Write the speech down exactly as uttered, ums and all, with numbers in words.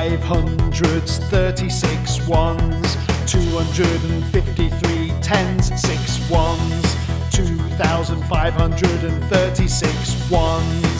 five hundreds, thirty-six ones, two hundred fifty-three tens, six ones, two thousand five hundred thirty-six ones.